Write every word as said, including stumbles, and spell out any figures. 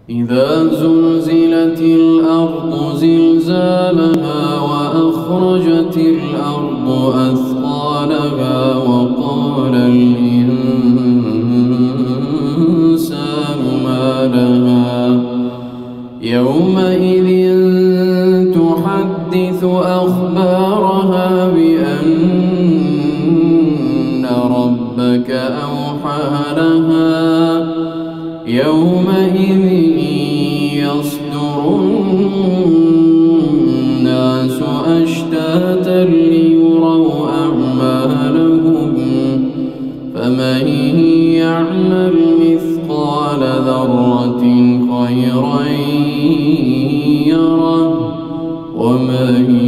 إذا زلزلت الأرض زلزالها وأخرجت الأرض أثقالها وقال الإنسان ما لها يومئذ تحدث أخبارها بأن ربك أوحى لها يومئذ يصدر الناس أشتاتا ليروا أعمالهم فمن يعمل مثقال ذرة خيرا يره ومن